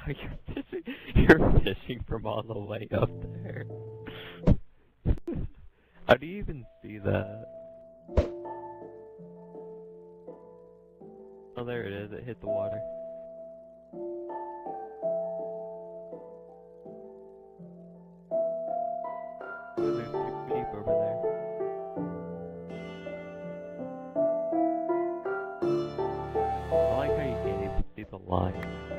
You're fishing from all the way up there. How do you even see that? Oh, there it is. It hit the water. Oh, there's two sheep over there. I like how you can't even see the line.